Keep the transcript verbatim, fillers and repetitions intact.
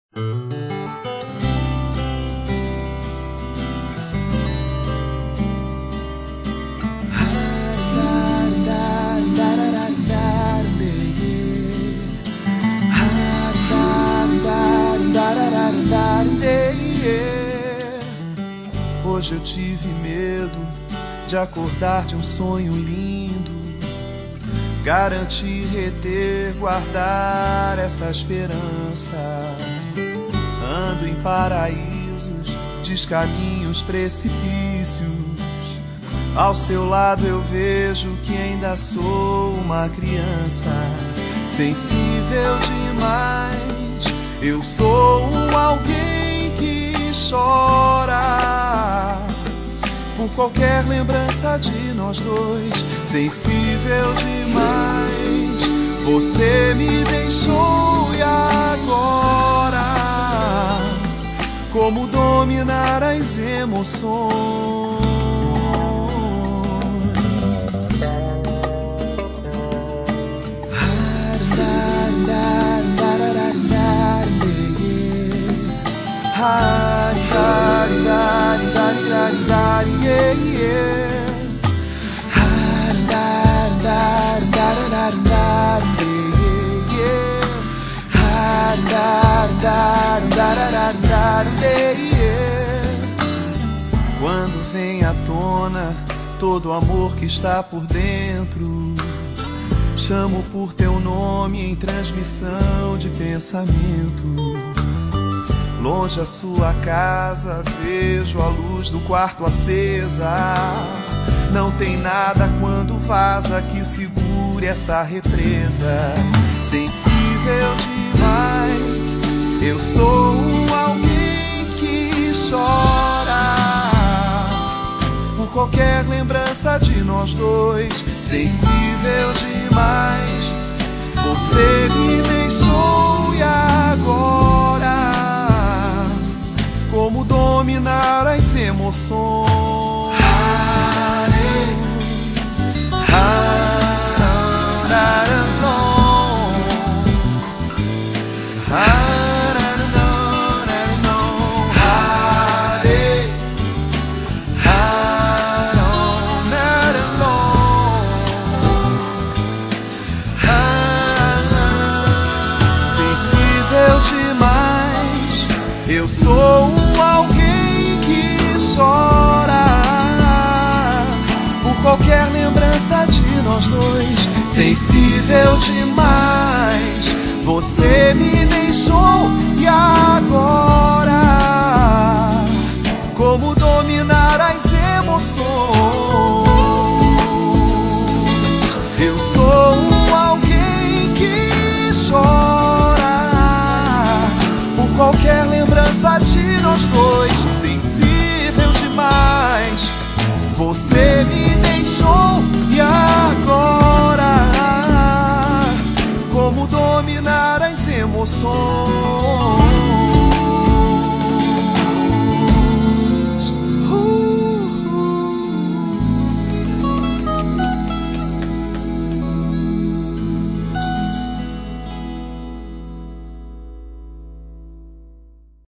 Hoje eu tive medo de acordar de um sonho lindo. Garantir, reter, guardar essa esperança. Ando em paraísos, descaminhos, precipícios. Ao seu lado eu vejo que ainda sou uma criança. Sensível demais, eu sou um alguém que chora por qualquer lembrança de nós dois. Sensível demais, você me deixou e agora como dominar as emoções? Quando vem à tona todo o amor que está por dentro, chamo por teu nome em transmissão de pensamento. Longe a sua casa, vejo a luz do quarto acesa. Não tem nada quando vaza que segure essa represa. Sensível demais, eu sou um alguém que chora por qualquer lembrança de nós dois. Sensível demais, você me deixou e agora como dominar as emoções? Sensível demais, eu sou um alguém que chora por qualquer lembrança de nós dois. Sensível demais, você me deixou e agora como dominar as emoções? Eu sou um alguém que chora por qualquer lembrança de nós dois. Sensível demais, você